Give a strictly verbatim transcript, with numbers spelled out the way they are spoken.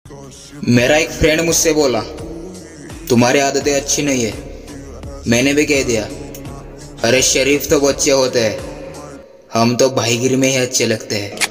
मेरा एक फ्रेंड मुझसे बोला तुम्हारी आदतें अच्छी नहीं है। मैंने भी कह दिया अरे शरीफ तो बच्चे होते हैं, हम तो भाईगिरी में ही अच्छे लगते हैं।